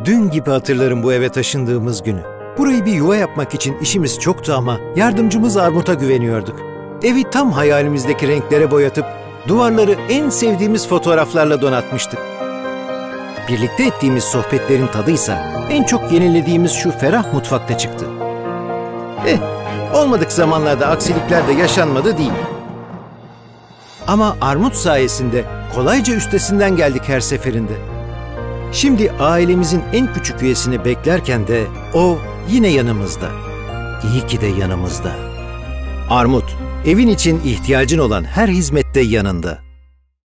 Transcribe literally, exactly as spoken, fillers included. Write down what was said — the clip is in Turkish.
Dün gibi hatırlarım bu eve taşındığımız günü. Burayı bir yuva yapmak için işimiz çoktu ama yardımcımız Armut'a güveniyorduk. Evi tam hayalimizdeki renklere boyatıp duvarları en sevdiğimiz fotoğraflarla donatmıştık. Birlikte ettiğimiz sohbetlerin tadıysa en çok yenilediğimiz şu ferah mutfakta çıktı. Eh, olmadık zamanlarda aksilikler de yaşanmadı değil. Ama Armut sayesinde kolayca üstesinden geldik her seferinde. Şimdi ailemizin en küçük üyesini beklerken de o yine yanımızda. İyi ki de yanımızda. Armut, evin için ihtiyacın olan her hizmette yanında.